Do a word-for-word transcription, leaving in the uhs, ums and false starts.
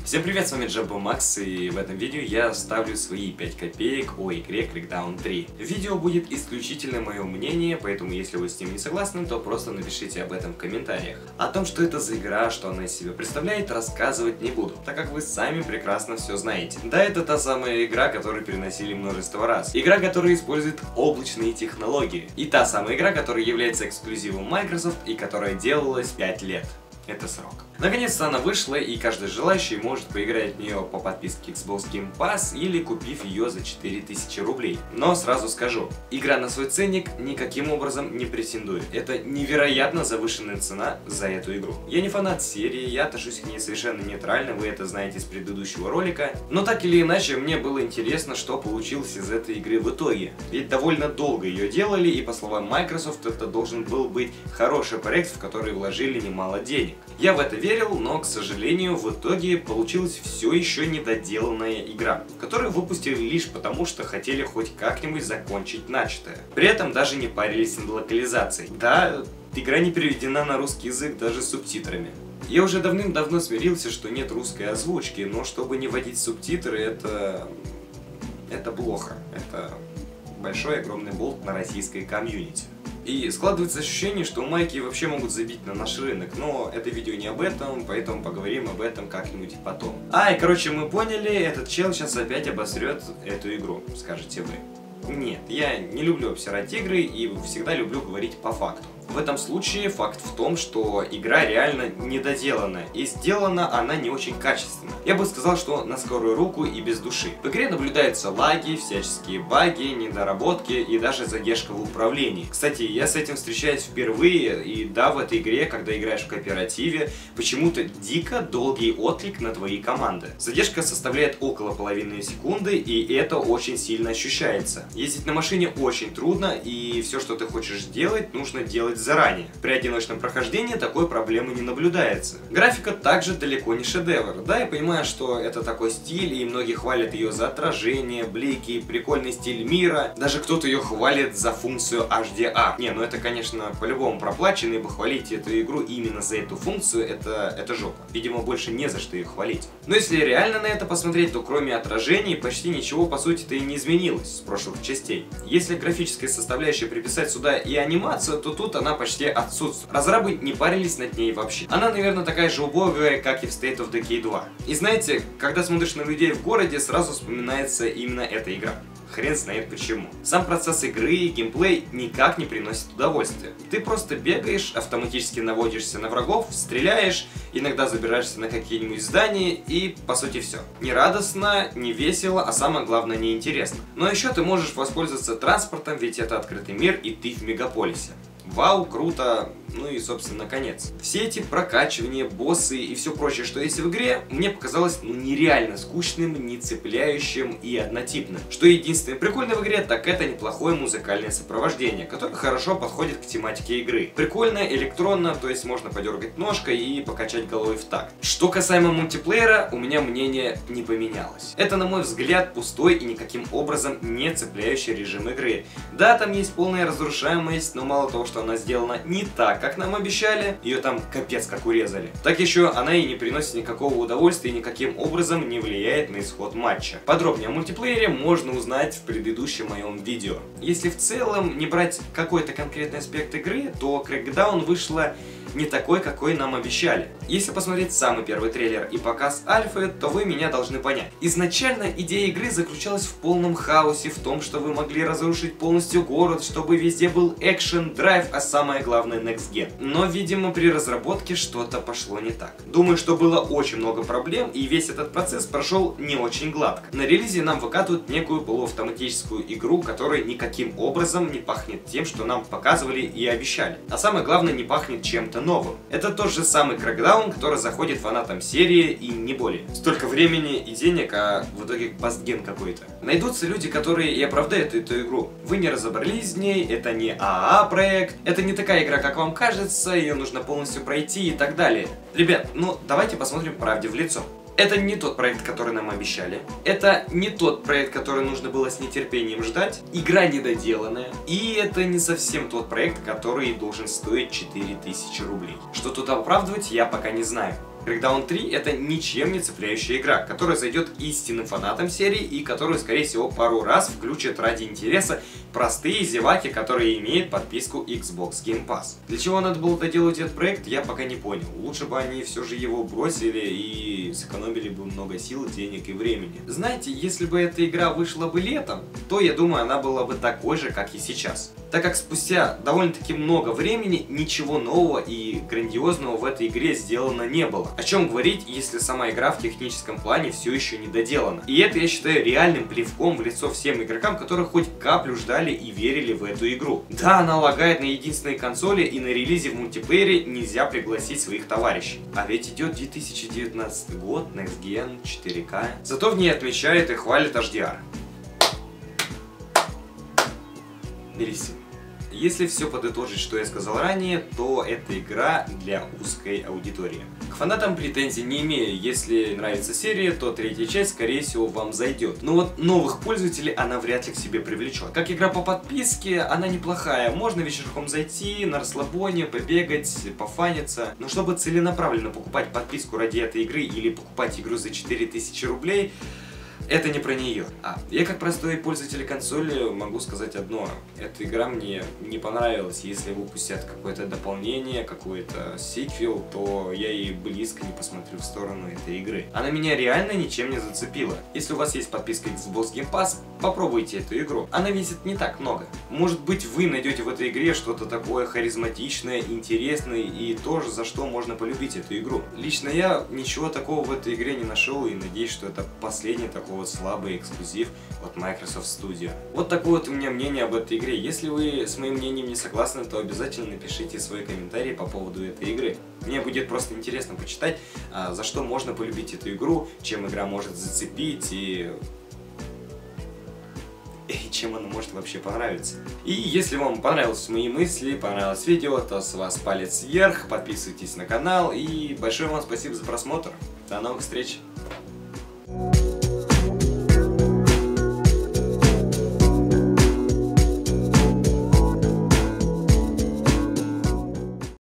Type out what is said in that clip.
Всем привет, с вами Джамбо Макс, и в этом видео я ставлю свои пять копеек о игре Crackdown три. Видео будет исключительно мое мнение, поэтому если вы с ним не согласны, то просто напишите об этом в комментариях. О том, что это за игра, что она из себя представляет, рассказывать не буду, так как вы сами прекрасно все знаете. Да, это та самая игра, которую переносили множество раз. Игра, которая использует облачные технологии. И та самая игра, которая является эксклюзивом Microsoft и которая делалась пять лет. Это срок. Наконец-то она вышла, и каждый желающий может поиграть в нее по подписке Xbox Game Pass или купив ее за четыре тысячи рублей. Но сразу скажу, игра на свой ценник никаким образом не претендует. Это невероятно завышенная цена за эту игру. Я не фанат серии, я отношусь к ней совершенно нейтрально, вы это знаете из предыдущего ролика. Но так или иначе, мне было интересно, что получилось из этой игры в итоге. Ведь довольно долго ее делали, и по словам Microsoft, это должен был быть хороший проект, в который вложили немало денег. Я в это верил, но, к сожалению, в итоге получилась все еще недоделанная игра, которую выпустили лишь потому, что хотели хоть как-нибудь закончить начатое. При этом даже не парились над локализацией. Да, игра не переведена на русский язык даже с субтитрами. Я уже давным-давно смирился, что нет русской озвучки, но чтобы не вводить субтитры, это... это плохо. Это большой огромный болт на российской комьюнити. И складывается ощущение, что майки вообще могут забить на наш рынок, но это видео не об этом, поэтому поговорим об этом как-нибудь потом. А, и короче, мы поняли, этот чел сейчас опять обосрет эту игру, скажете вы. Нет, я не люблю обсирать игры и всегда люблю говорить по факту. В этом случае факт в том, что игра реально недоделана, и сделана она не очень качественно. Я бы сказал, что на скорую руку и без души. В игре наблюдаются лаги, всяческие баги, недоработки и даже задержка в управлении. Кстати, я с этим встречаюсь впервые, и да, в этой игре, когда играешь в кооперативе, почему-то дико долгий отклик на твои команды. Задержка составляет около половины секунды, и это очень сильно ощущается. Ездить на машине очень трудно, и все, что ты хочешь делать, нужно делать заранее. При одиночном прохождении такой проблемы не наблюдается. Графика также далеко не шедевр. Да, я понимаю, что это такой стиль, и многие хвалят ее за отражение, блики, прикольный стиль мира. Даже кто-то ее хвалит за функцию эйч ди ар. Не, ну это, конечно, по-любому проплачено, ибо хвалить эту игру именно за эту функцию, это, это жопа. Видимо, больше не за что ее хвалить. Но если реально на это посмотреть, то кроме отражений почти ничего, по сути-то, и не изменилось с прошлых частей. Если графическая составляющая приписать сюда и анимацию, то тут она почти отсутствует. Разрабы не парились над ней вообще. Она, наверное, такая же убогая, как и в State of Decay два. И знаете, когда смотришь на людей в городе, сразу вспоминается именно эта игра. Хрен знает почему. Сам процесс игры и геймплей никак не приносит удовольствия. Ты просто бегаешь, автоматически наводишься на врагов, стреляешь, иногда забираешься на какие-нибудь здания и, по сути, все. Не радостно, не весело, а самое главное, не интересно. Но еще ты можешь воспользоваться транспортом, ведь это открытый мир и ты в мегаполисе. Вау, круто, ну и, собственно, конец. Все эти прокачивания, боссы и все прочее, что есть в игре, мне показалось ну, нереально скучным, не цепляющим и однотипным. Что единственное прикольное в игре, так это неплохое музыкальное сопровождение, которое хорошо подходит к тематике игры. Прикольно, электронно, то есть можно подергать ножкой и покачать головой в такт. Что касаемо мультиплеера, у меня мнение не поменялось. Это, на мой взгляд, пустой и никаким образом не цепляющий режим игры. Да, там есть полная разрушаемость, но мало того, что она сделана не так, как нам обещали, ее там капец как урезали, так еще она и не приносит никакого удовольствия и никаким образом не влияет на исход матча. Подробнее о мультиплеере можно узнать в предыдущем моем видео. Если в целом не брать какой-то конкретный аспект игры, то Crackdown вышла не такой, какой нам обещали. Если посмотреть самый первый трейлер и показ альфы, то вы меня должны понять. Изначально идея игры заключалась в полном хаосе, в том, что вы могли разрушить полностью город, чтобы везде был экшен, драйв, а самое главное next gen. Но, видимо, при разработке что-то пошло не так. Думаю, что было очень много проблем, и весь этот процесс прошел не очень гладко. На релизе нам выкатывают некую полуавтоматическую игру, которая никаким образом не пахнет тем, что нам показывали и обещали. А самое главное, не пахнет чем-то новым. Это тот же самый Crackdown, который заходит фанатам серии и не более. Столько времени и денег, а в итоге пастген какой-то. Найдутся люди, которые и оправдают эту игру. Вы не разобрались в ней, это не ААА проект, это не такая игра, как вам кажется, ее нужно полностью пройти и так далее. Ребят, ну давайте посмотрим правде в лицо. Это не тот проект, который нам обещали. Это не тот проект, который нужно было с нетерпением ждать. Игра недоделанная. И это не совсем тот проект, который должен стоить четыре тысячи рублей. Что тут оправдывать, я пока не знаю. Crackdown три это ничем не цепляющая игра, которая зайдет истинным фанатам серии и которую, скорее всего, пару раз включат ради интереса простые зеваки, которые имеют подписку Xbox Game Pass. Для чего надо было доделать этот проект, я пока не понял. Лучше бы они все же его бросили и сэкономили бы много сил, денег и времени. Знаете, если бы эта игра вышла бы летом, то, я думаю, она была бы такой же, как и сейчас. Так как спустя довольно-таки много времени ничего нового и грандиозного в этой игре сделано не было. О чем говорить, если сама игра в техническом плане все еще не доделана. И это я считаю реальным плевком в лицо всем игрокам, которые хоть каплю ждали и верили в эту игру. Да, она лагает на единственной консоли, и на релизе в мультиплеере нельзя пригласить своих товарищей. А ведь идет две тысячи девятнадцатый год, Next Gen, четыре ка. Зато в ней отмечают и хвалят эйч ди ар. Мерси. Если все подытожить, что я сказал ранее, то эта игра для узкой аудитории. К фанатам претензий не имею, если нравится серия, то третья часть, скорее всего, вам зайдет. Но вот новых пользователей она вряд ли к себе привлечет. Как игра по подписке, она неплохая, можно вечерком зайти, на расслабоне, побегать, пофаниться. Но чтобы целенаправленно покупать подписку ради этой игры или покупать игру за четыре тысячи рублей, это не про нее. А, я как простой пользователь консоли могу сказать одно. Эта игра мне не понравилась. Если выпустят какое-то дополнение, какой-то сиквел, то я и близко не посмотрю в сторону этой игры. Она меня реально ничем не зацепила. Если у вас есть подписка Xbox Game Pass, попробуйте эту игру. Она весит не так много. Может быть, вы найдете в этой игре что-то такое харизматичное, интересное и тоже, за что можно полюбить эту игру. Лично я ничего такого в этой игре не нашел и надеюсь, что это последний такой вот слабый эксклюзив от Microsoft Studio. Вот такое вот у меня мнение об этой игре. Если вы с моим мнением не согласны, то обязательно напишите свой комментарий по поводу этой игры. Мне будет просто интересно почитать, за что можно полюбить эту игру, чем игра может зацепить и... и чем она может вообще понравиться. И если вам понравились мои мысли, понравилось видео, то с вас палец вверх, подписывайтесь на канал и большое вам спасибо за просмотр. До новых встреч!